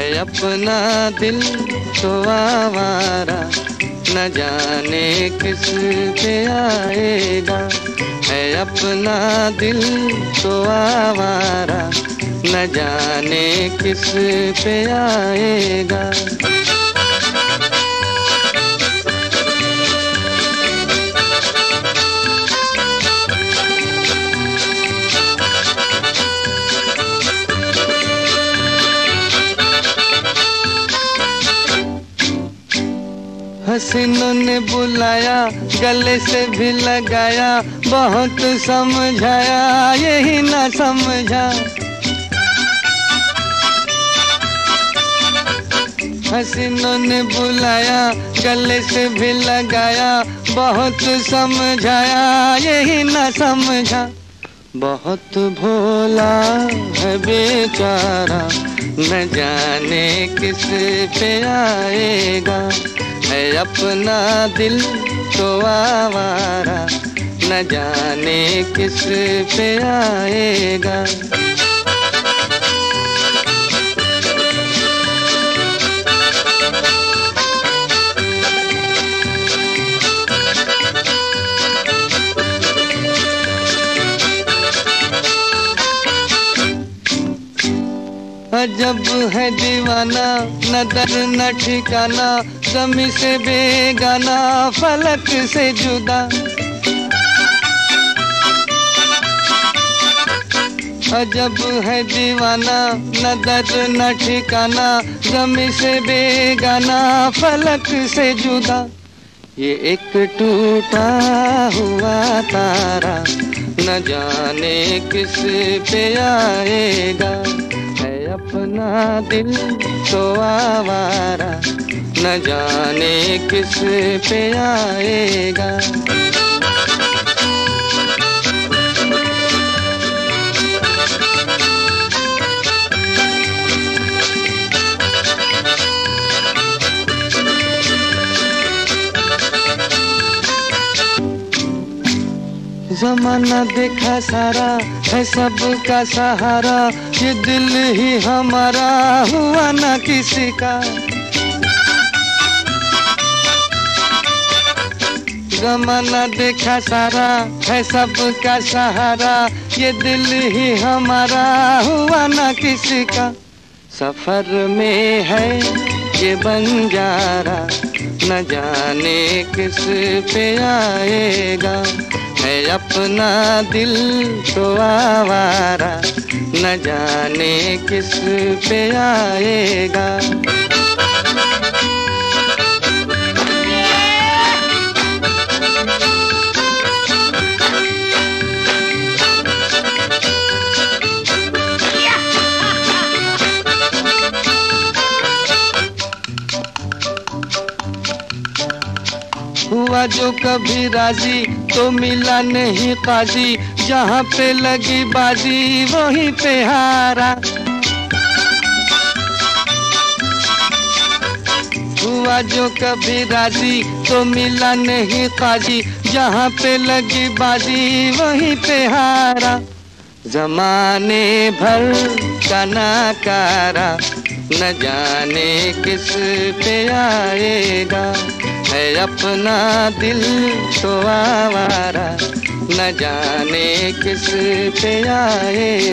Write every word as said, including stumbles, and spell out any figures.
अपना दिल तो आवारा, न जाने किस पे आएगा। है अपना दिल तो आवारा, न जाने किस पे आएगा। हसीनों ने बुलाया, गले से भी लगाया, बहुत समझाया यही ना समझा। हसीनों ने बुलाया, गले से भी लगाया, बहुत समझाया यही ना समझा। बहुत भोला है बेचारा, न जाने किस पे आएगा। है अपना दिल तो आवारा, न जाने किस पे आएगा। अजब है दीवाना, न दर न ठिकाना, ज़मीं से बेगाना, फलक से जुदा। अजब है दीवाना, न दर न ठिकाना, ज़मीं से बेगाना, फलक से जुदा। ये एक टूटा हुआ तारा, न जाने किस पे आएगा। अपना दिल तो आवारा, न जाने किस पे आएगा। ज़माना देखा सारा, है सबका सहारा, ये दिल ही हमारा हुआ ना किसी का। ज़माना देखा सारा, है सबका सहारा, ये दिल ही हमारा हुआ ना किसी का। सफर में है ये बंजारा, न जाने किस पे आएगा। है अपना दिल तो आवारा, न जाने किस पे आएगा। हुआ जो कभी राजी, तो मिला नहीं काजी, जहाँ पे लगी बाजी वहीं पे हारा। हुआ जो कभी राजी, तो मिला नहीं काजी, जहाँ पे लगी बाजी वहीं पे हारा। ज़माने भर का नाकारा, न जाने किस पे आएगा। है अपना दिल तो आवारा, न जाने किस पे आए।